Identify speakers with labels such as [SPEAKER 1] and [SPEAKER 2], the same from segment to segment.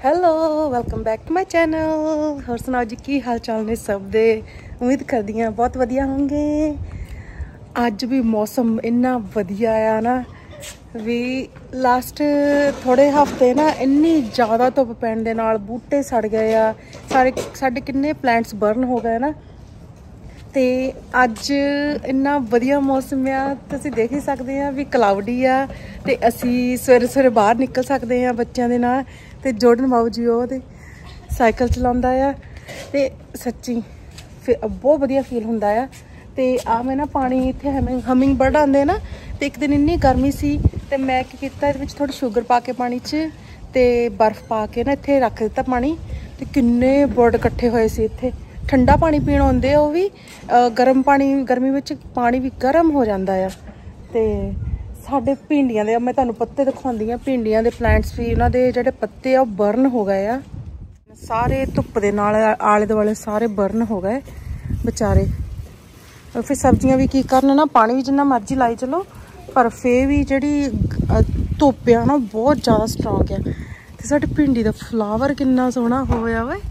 [SPEAKER 1] Hello welcome back to my channel. होर सुनाओ जी की हाल चाल ने सब दे। उम्मीद करदी हाँ बहुत वधिया होंगे। अज भी मौसम इन्ना वधिया आ ना भी लास्ट थोड़े हफ्ते ना इन्नी ज़्यादा धुप पैण दे नाल बूटे सड़ गए आ सारे किन्ने प्लांट्स बर्न हो गए ना। ते अज इन्ना वधिया मौसम आ तुसीं देख ही सकते हैं भी क्लाउडी आ ते असी सवेरे सवेरे बाहर निकल सकते हैं बच्चों के नाल। ते जोर्डन बाबू जी वो साइकिल चलाउंदा आ ते सच्ची बहुत वधिया फील हुंदा आ। ते आ मैं ना पानी इत्थे हमिंग बर्ड आंदे ना ते एक दिन इन्नी गर्मी सी ते मैं की कीता इहदे विच थोड़ी शुगर पा के पानी च ते बर्फ पा के ना इत्थे रख दित्ता पानी ते किन्ने बर्ड इकट्ठे होए सी इत्थे। ठंडा पानी पीण आउंदे वो भी गर्म पानी गर्मी विच पानी भी गर्म हो जांदा आ। ते साडे भिंडियां दे मैं तुहानूं पत्ते दिखाउंदी आ। भिंडियां दे प्लांट्स भी उन्हां दे जिहड़े पत्ते आ बर्न हो गए आ सारे धुप्प दे नाल आले दुआले सारे बर्न हो गए बेचारे। फिर सब्जियां भी की करन ना पानी भी जिन्ना मर्जी लाई चलो पर फिर भी जिहड़ी धुप्प आ ना बहुत ज़्यादा स्ट्रांग है। ते साडे भिंडी दा फ्लावर किन्ना सोहना होया वे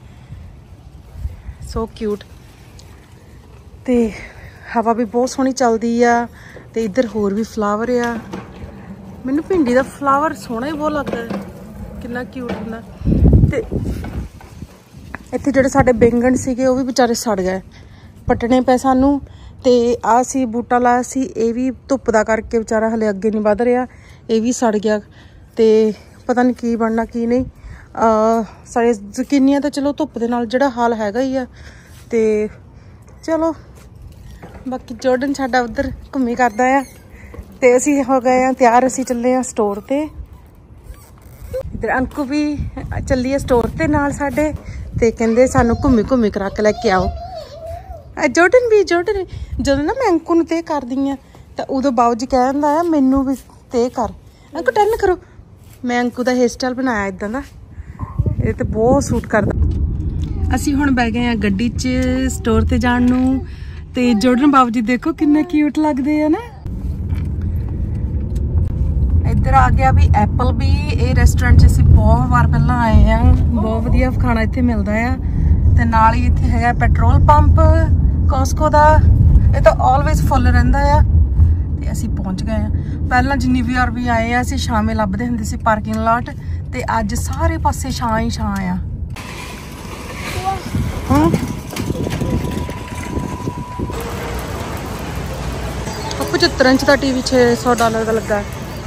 [SPEAKER 1] सो क्यूट। ते हवा भी बहुत सोहनी चलदी आ ते इधर होर भी फ्लावर आ। मैनू भिंडी दा फ्लावर सोहना ही बहुत लगदा है किन्ना क्यूट हुंदा। ते इत्थे जेह्ड़े साडे बैंगन सीगे वो भी बेचारे सड़ गए पट्टने पे सानू। ते आ सी बूटा लाया सी ये भी धुप्प दा करके बेचारा हले अगे नहीं वध रहा ये भी सड़ गया। ते पता नहीं की बनना की नहीं। साढ़े जकीनियां तो चलो धुप्प दे नाल जिहड़ा हाल हैगा ही आ। ते चलो बाकी जोर्डन साडा उधर घूमी करदा आ ते असी हो गए हैं तैयार। असी चले हैं स्टोर ते इधर अंकु भी चली है स्टोर ते नाल साडे ते कहंदे सानू घूमी घूमी करा के लैके आओ। जोर्डन भी जदों ना मैं अंकु नूं ते करदी आ तां उदों बाबू जी कह दिंदा आ मैनू भी ते कर अंकु टर्न करो। मैं अंकु दा हेयर स्टाइल बनाया इदां दा ये तो बहुत सूट करदा। असी हुण बैठ गए हैं गड्डी च स्टोर ते जाण नूं ते जोर्डन बाबू जी देखो किन्ने क्यूट लगदे आ ना। इधर आ गया भी एप्पल भी ये रेस्टोरेंट च असी बहुत बार पहला आए हैं बहुत वधिया खाना इत्थे मिलदा आ। ते नाल ही इत्थे हैगा पेट्रोल पंप कॉस्को दा ये तो ऑलवेज फुल रहिंदा आ। ते असी पहुंच गए हैं पहला जिन्नी बार भी आए हैं असी शामे लभदे हुंदे सी पार्किंग लॉट ते अज सारे पासे छां ही छां आ। $75 इंच का टीवी $600 का लगा।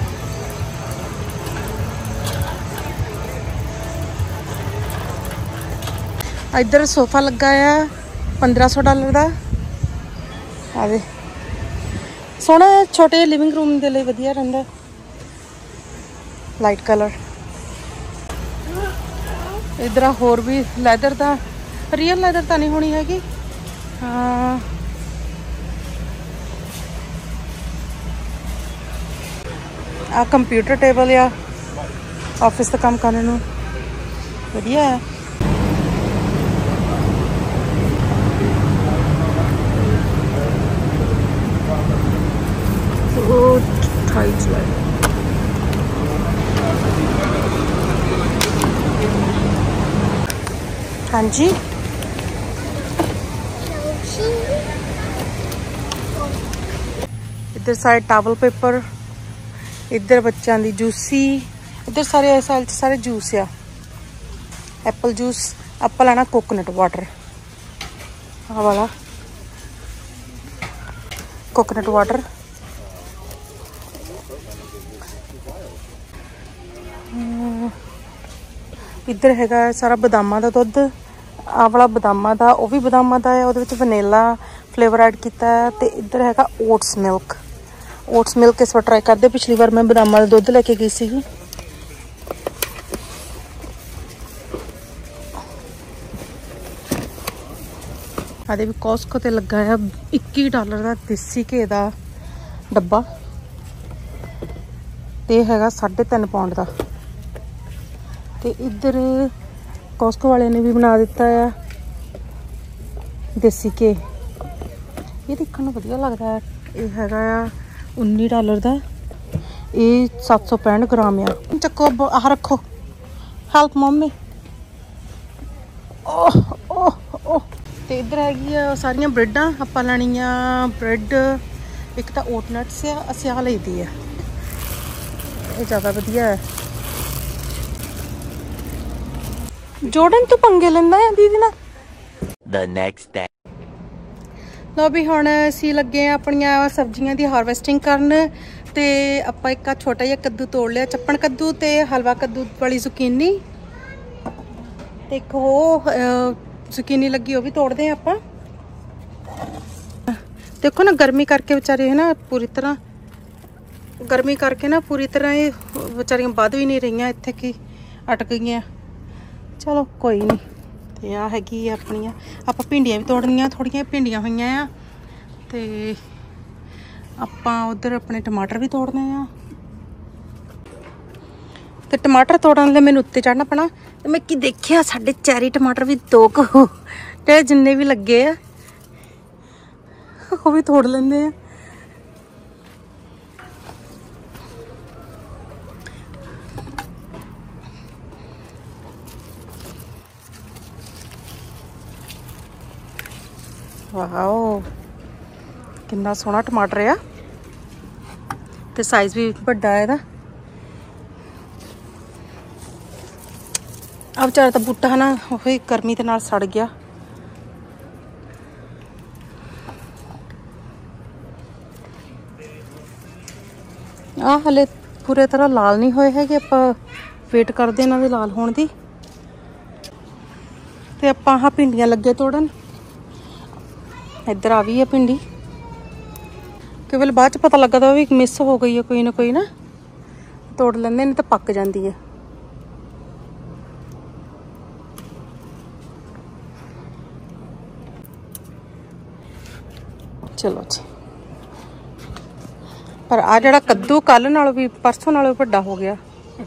[SPEAKER 1] इधर सोफा लगा है $1500 का। आवे सोहना छोटे लिविंग रूम के लिए वधिया रहिंदा लाइट कलर। इधर होर भी लैदर का रियल लैदर तो नहीं होनी हैगी। हाँ आ कंप्यूटर टेबल या ऑफिस का काम करने नूं वधिया है। हाँ जी इधर सारे टॉवल पेपर इधर बच्चों की जूसी इधर सारे साल सारे जूस आ एप्पल जूस एप्पल है ना कोकोनट वाटर आ वाला कोकोनट वाटर। इधर हैगा सारा बदामां दा दुध आ वाला बदामां दा वो भी बदामां दा है उहदे विच वनीला फ्लेवर ऐड किया है। ते इधर हैगा ओट्स मिल्क इस बार ट्राई करते। पिछली बार मैं बदामां दा दुध लेके गई सी। आदे भी कॉस्को ते लगा है $21 का देसी घे का डब्बा ते हैगा 3.5 पाउंड का। ते इधर कॉस्को वाले ने भी बना दिता है देसी घे ये देखने में वधिया लगता है। ये हैगा $19 का ये 765 ग्राम आ। चक्को आह रखो ਹੈਲਪ ਮੰਮੀ। ਓਹ ਤੇ ਇੱਧਰ ਹੈਗੀ ਆ ਸਾਰੀਆਂ ਬ੍ਰੈਡਾਂ। ਆਪਾਂ ਲੈਣੀਆਂ ਬ੍ਰੈਡ। ਇੱਕ ਤਾਂ ਓਟਨਟਸ ਆ, ਅਸੀਂ ਆਹ ਲਈ ਦੀ ਆ, ਇਹ ਜ਼ਿਆਦਾ ਵਧੀਆ ਹੈ। ਜੋਰਡਨ ਤੂੰ ਪੰਗੇ ਲੈਂਦਾ ਆ ਦੀਦੀ ਨਾਲ।
[SPEAKER 2] The next day.
[SPEAKER 1] ਲੋ ਵੀ ਹੁਣ ਅਸੀਂ ਲੱਗੇ ਆ ਆਪਣੀਆਂ ਸਬਜ਼ੀਆਂ ਦੀ ਹਾਰਵੈਸਟਿੰਗ ਕਰਨ। ਤੇ ਆਪਾਂ ਇੱਕ ਛੋਟਾ ਜਿਹਾ ਕੱਦੂ ਤੋੜ ਲਿਆ, ਚੱਪਣ ਕੱਦੂ ਤੇ ਹਲਵਾ ਕੱਦੂ ਵਾਲੀ ਜ਼ੁਕੀਨੀ, ਤੇ ਇੱਕ ਉਹ ਜ਼ੁਕੀਨੀ ਲੱਗੀ ਉਹ ਵੀ ਤੋੜਦੇ ਆ ਆਪਾਂ। ਦੇਖੋ ਨਾ ਗਰਮੀ ਕਰਕੇ ਵਿਚਾਰੇ ਹੈ ਨਾ ਪੂਰੀ ਤਰ੍ਹਾਂ, ਗਰਮੀ ਕਰਕੇ ਨਾ ਪੂਰੀ ਤਰ੍ਹਾਂ ਇਹ ਵਿਚਾਰੀਆਂ ਵੱਧ ਵੀ ਨਹੀਂ ਰਹੀਆਂ, ਇੱਥੇ ਕੀ ਅਟਕ ਗਈਆਂ। ਚਲੋ ਕੋਈ ਨਹੀਂ। ਤੇ ਆ ਹੈਗੀ ਆਪਣੀਆਂ, ਆਪਾਂ ਭਿੰਡੀਆਂ ਵੀ ਤੋੜਨੀਆਂ, ਥੋੜੀਆਂ ਭਿੰਡੀਆਂ ਹੋਈਆਂ ਆ। ਤੇ ਆਪਾਂ ਉਧਰ ਆਪਣੇ ਟਮਾਟਰ ਵੀ ਤੋੜਨੇ ਆ। ਤੇ ਟਮਾਟਰ ਤੋੜਨ ਲਈ ਮੈਨੂੰ ਉੱਤੇ ਚੜ੍ਹਨਾ ਪੈਣਾ। ਤੇ ਮੈਂ ਕੀ ਦੇਖਿਆ ਸਾਡੇ ਚੈਰੀ ਟਮਾਟਰ ਵੀ 2 ਕੁ ਤੇ ਜਿੰਨੇ ਵੀ ਲੱਗੇ ਆ ਉਹ ਵੀ ਤੋੜ ਲੈਂਦੇ ਆ। ਵਾਓ ਕਿੰਨਾ ਸੋਹਣਾ ਟਮਾਟਰ ਆ, ਤੇ ਸਾਈਜ਼ ਵੀ ਵੱਡਾ ਹੈ ਇਹਦਾ। ਆ ਵਿਚਾਰਾ ਤਾਂ ਬੂਟਾ ਹੈ ਨਾ ਉਹ ਗਰਮੀ ਦੇ ਨਾਲ ਸੜ ਗਿਆ। ਆ ਹਲੇ ਪੂਰੇ ਤਰ੍ਹਾਂ ਲਾਲ ਨਹੀਂ ਹੋਏ ਹੈਗੇ, ਆਪਾਂ ਵੇਟ ਕਰਦੇ ਇਹਨਾਂ ਦੇ ਲਾਲ ਹੋਣ ਦੀ। ਤੇ ਆਪਾਂ ਆਹ ਭਿੰਡੀਆਂ ਲੱਗੇ ਤੋੜਨ। ਇੱਧਰ ਆ ਵੀ ਹੈ ਭਿੰਡੀ, ਕੇਵਲ ਬਾਅਦ ਚ ਪਤਾ ਲੱਗਦਾ ਵੀ ਮਿਸ ਹੋ ਗਈ ਹੈ ਕੋਈ ਨਾ ਤੋੜ ਲੈਂਦੇ ਨੇ ਤਾਂ ਪੱਕ ਜਾਂਦੀ ਹੈ। ਚਲੋ ਜੀ। ਪਰ ਆ ਜਿਹੜਾ ਕੱਦੂ ਕੱਲ ਨਾਲੋਂ ਵੀ ਪਰਸੋਂ ਨਾਲੋਂ ਵੱਡਾ ਹੋ ਗਿਆ।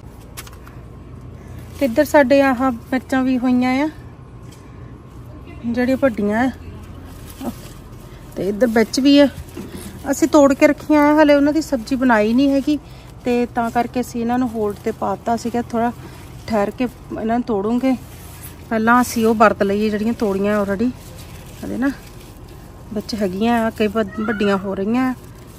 [SPEAKER 1] ਤੇ ਇੱਧਰ ਸਾਡੇ ਆਹ ਮਿਰਚਾਂ ਵੀ ਹੋਈਆਂ ਆ ਜਿਹੜੀਆਂ ਵੱਡੀਆਂ ਆ, ਤੇ ਇੱਧਰ ਵਿੱਚ ਵੀ ਆ। ਅਸੀਂ ਤੋੜ ਕੇ ਰੱਖੀਆਂ ਆ, ਹਲੇ ਉਹਨਾਂ ਦੀ ਸਬਜ਼ੀ ਬਣਾਈ ਨਹੀਂ ਹੈਗੀ, ਤੇ ਤਾਂ ਕਰਕੇ ਅਸੀਂ ਇਹਨਾਂ ਨੂੰ ਹੋਲਡ ਤੇ ਪਾਤਾ ਸੀਗਾ। ਥੋੜਾ ਠਹਿਰ ਕੇ ਇਹਨਾਂ ਨੂੰ ਤੋੜੂਗੇ। ਪਹਿਲਾਂ ਅਸੀਂ ਉਹ ਵਰਤ ਲਈਏ ਜਿਹੜੀਆਂ ਤੋੜੀਆਂ ਆਲਰੇਡੀ, ਹਲੇ ਨਾ ਵਿੱਚ ਹੈਗੀਆਂ ਆ, ਕਈ ਵੱਡੀਆਂ ਹੋ ਰਹੀਆਂ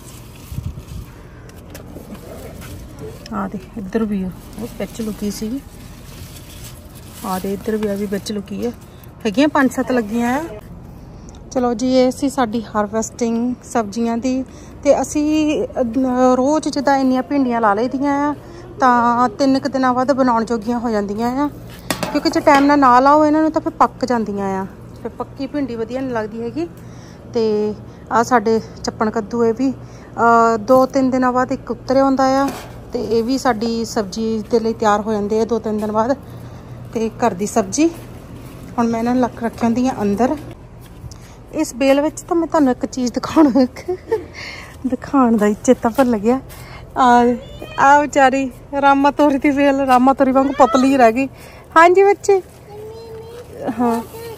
[SPEAKER 1] ਆ। ਦੇ ਇੱਧਰ ਵੀ ਉਹ ਵਿੱਚ ਲੁਕੀ ਸੀਗੀ, ਆ ਦੇ ਇੱਧਰ ਵੀ ਆ ਵੀ ਵਿੱਚ ਲੁਕੀ ਹੈ, ਹੈਗੀਆਂ 5-7 ਲੱਗੀਆਂ ਆ। ਚਲੋ ਜੀ ਇਹ ਸੀ ਸਾਡੀ ਹਾਰਵੈਸਟਿੰਗ ਸਬਜ਼ੀਆਂ ਦੀ। ਤੇ ਅਸੀਂ ਰੋਜ਼ ਜਿੱਦਾਂ ਇੰਨੀਆਂ ਭਿੰਡੀਆਂ ਲਾ ਲਈਦੀਆਂ ਆ ਤਾਂ 3 ਕੁ ਦਿਨਾਂ ਬਾਅਦ ਬਣਾਉਣ ਜੋਗੀਆਂ ਹੋ ਜਾਂਦੀਆਂ ਆ, ਕਿਉਂਕਿ ਜੇ ਟਾਈਮ ਨਾਲ ਨਾ ਲਾਓ ਇਹਨਾਂ ਨੂੰ ਤਾਂ ਫਿਰ ਪੱਕ ਜਾਂਦੀਆਂ ਆ, ਫਿਰ ਪੱਕੀ ਭਿੰਡੀ ਵਧੀਆ ਨਹੀਂ ਲੱਗਦੀ ਹੈਗੀ। ਤੇ ਆ ਸਾਡੇ ਚੱਪਣ ਕੱਦੂ ਇਹ ਵੀ 2-3 ਦਿਨਾਂ ਬਾਅਦ ਇੱਕ ਉੱਤਰ ਆਉਂਦਾ ਆ, ਤੇ ਇਹ ਵੀ ਸਾਡੀ ਸਬਜ਼ੀ ਦੇ ਲਈ ਤਿਆਰ ਹੋ ਜਾਂਦੇ ਆ 2-3 ਦਿਨ ਬਾਅਦ। ਤੇ ਘਰ ਦੀ ਸਬਜ਼ੀ ਹੁਣ ਮੈਂ ਇਹਨਾਂ ਨੂੰ ਰੱਖ ਹੁੰਦੀ ਆ ਅੰਦਰ। ਇਸ ਬੇਲ ਵਿੱਚ ਤਾਂ ਮੈਂ ਤੁਹਾਨੂੰ ਇੱਕ ਚੀਜ਼ ਦਿਖਾਉਣ ਦਾ ਹੀ ਚੇਤਾ ਭੁੱਲ ਗਿਆ। ਆ ਵਿਚਾਰੀ ਰਾਮਾ ਤੋਰੀ ਦੀ ਬੇਲ ਰਾਮਾ ਤੋਰੀ ਵਾਂਗ ਪਤਲੀ ਰਹਿ ਗਈ। ਹਾਂਜੀ ਬੱਚੇ। ਹਾਂ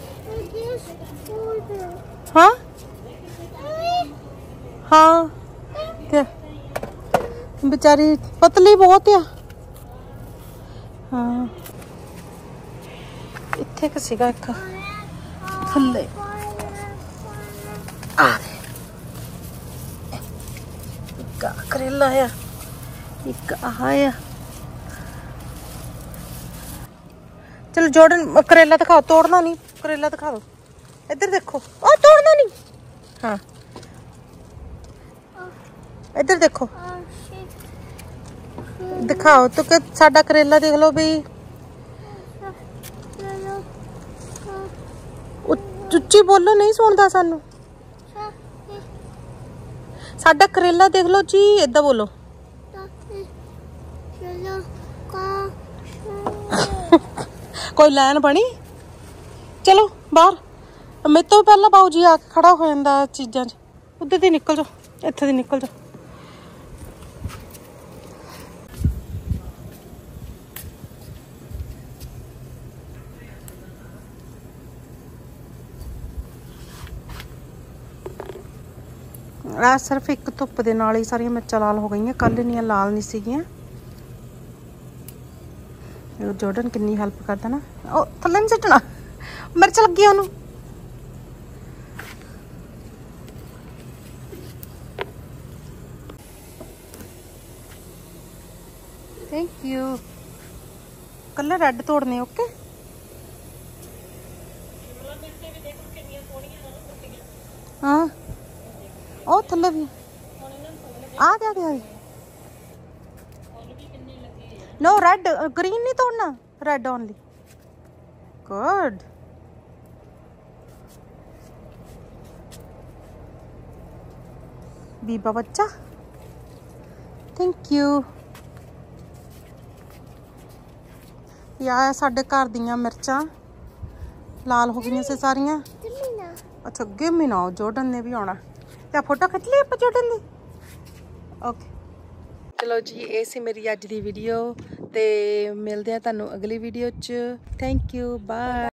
[SPEAKER 1] ਹਾਂ ਹਾਂ ਤੇ ਵਿਚਾਰੀ ਪਤਲੀ ਬਹੁਤ ਆ। ਹਾਂ ਇੱਥੇ ਕਿ ਸੀਗਾ ਇੱਕ ਥੱਲੇ ਆ ਇੱਕ ਕਰੇਲਾ ਆ, ਇੱਕ ਆਹ ਆ। ਚਲੋ ਜੋਰਡਨ ਕਰੇਲਾ ਦਿਖਾਓ, ਤੋੜਨਾ ਨਹੀਂ, ਕਰੇਲਾ ਦਿਖਾ ਦੋ। ਇੱਧਰ ਦੇਖੋ, ਉਹ ਤੋੜਨਾ ਨਹੀਂ। ਹਾਂ ਇੱਧਰ ਦੇਖੋ, ਦਿਖਾਓ ਤੋ ਕਿ ਸਾਡਾ ਕਰੇਲਾ ਦੇਖ ਲਓ ਵੀ। ਉੱਚੀ ਬੋਲੋ, ਨਹੀਂ ਸੁਣਦਾ ਸਾਨੂੰ। ਸਾਡਾ ਕਰੇਲਾ ਦੇਖ ਲਓ ਜੀ, ਏਦਾਂ ਬੋਲੋ। ਕੋਈ ਲਾਈਨ ਬਣੀ? ਚਲੋ ਬਾਹਰ। ਮੇਰੇ ਤੋਂ ਪਹਿਲਾਂ ਬਾਊ ਜੀ ਆ ਕੇ ਖੜਾ ਹੋ ਜਾਂਦਾ ਚੀਜ਼ਾਂ 'ਚ। ਉੱਧਰ ਦੀ ਨਿਕਲ ਜਾਓ, ਇੱਥੇ ਦੀ ਨਿਕਲ ਜਾਓ। ਆ ਸਿਰਫ ਇੱਕ ਧੁੱਪ ਦੇ ਨਾਲ ਹੀ ਸਾਰੀਆਂ ਮਿਰਚਾਂ ਲਾਲ ਹੋ ਗਈਆਂ, ਕੱਲ ਇੰਨੀਆਂ ਲਾਲ ਨਹੀਂ ਸੀਗੀਆਂ। ਜੋਰਡਨ ਕਿੰਨੀ ਹੈਲਪ ਕਰਦਾ ਨਾ। ਉਹ ਥੱਲੇ ਨਹੀਂ ਸਿੱਟਣਾ, ਮਿਰਚ ਲੱਗੀ ਉਹਨੂੰ। Thank you. ਕੱਲੇ ਰੈੱਡ ਤੋੜਨੇ। ਓਕੇ। ਹਾਂ ਉਹ ਥੱਲੇ ਵੀ ਆ ਗਿਆ। नो रेड ग्रीन नहीं तोड़ना, रेड ओनली। गुड। बीबा बच्चा थैंक यू। यार साडे घर दियां मिर्चां लाल हो गई से सारियां। अच्छा गिव मी नाउ, जॉर्डन ने भी आना। क्या फोटो खिंच ली आप जॉर्डन दी? ओके चलो जी, ये सी मेरी अज दी वीडियो ते मिलते हैं तुहानू अगली वीडियो च। Thank you, bye.